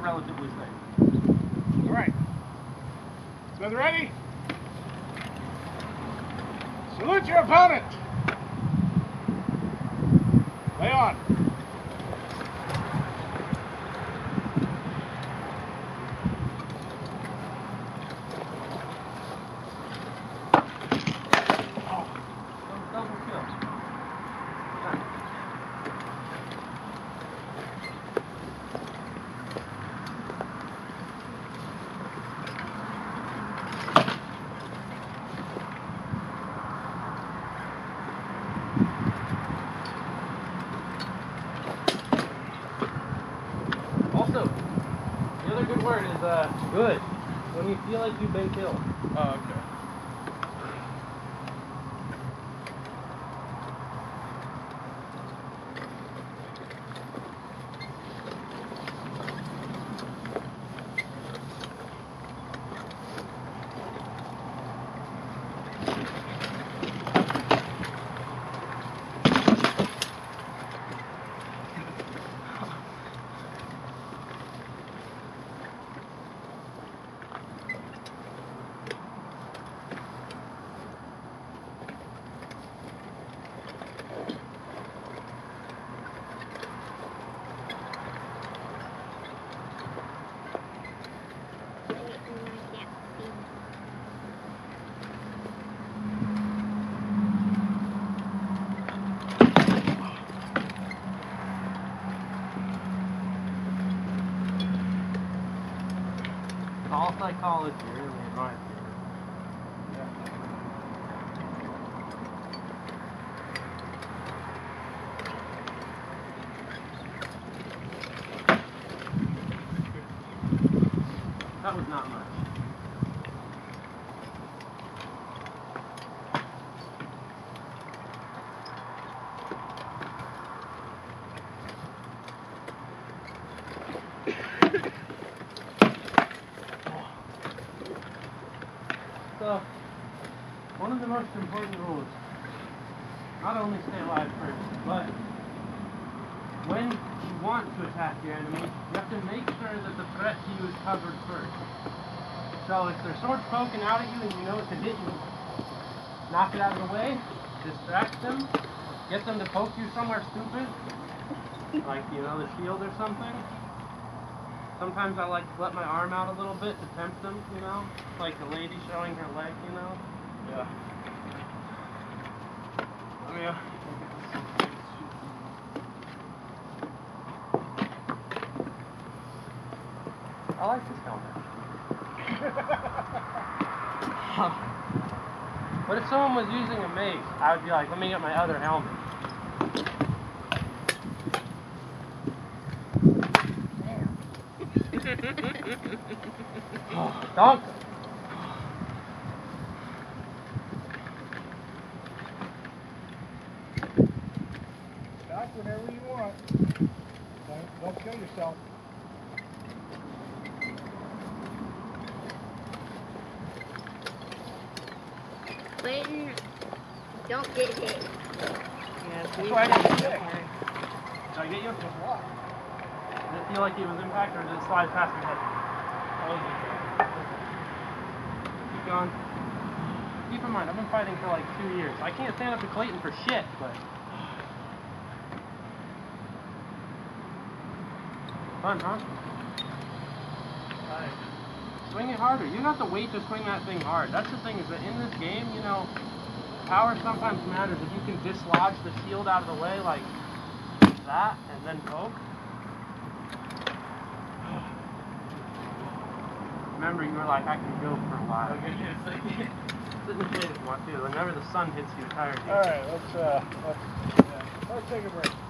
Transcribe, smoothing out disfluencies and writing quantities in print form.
relatively safe. All right. Smith ready? Salute your opponent. Lay on. Also, the other good word is good, when you feel like you've been killed. Oh, okay. All psychology, really, in my opinion. That was not much. So, one of the most important rules, not only stay alive first, but when you want to attack your enemy, you have to make sure that the threat to you is covered first. So if their sword's poking out at you and you know it could hit you, knock it out of the way, distract them, get them to poke you somewhere stupid, like, you know, the shield or something. Sometimes I like to let my arm out a little bit to tempt them, you know? Like the lady showing her leg, you know? Yeah. Let me, I like this helmet. But if someone was using a mace, I would be like, let me get my other helmet. Donk! Back whenever you want. Don't kill yourself. Clayton, don't get hit. Yeah, That's why I didn't stick. Did I get you? What? Did it feel like it was impact, or did it slide past your head? Keep going. Keep in mind, I've been fighting for like 2 years. I can't stand up to Clayton for shit, but... Fun, huh? Right. Swing it harder. You don't have to wait to swing that thing hard. That's the thing, is that in this game, you know, power sometimes matters. If you can dislodge the shield out of the way like that, and then poke. Remember, you were like, I can go for a while. Sit in the shade if you want to. Whenever the sun hits you, tired. All right, let's take a break.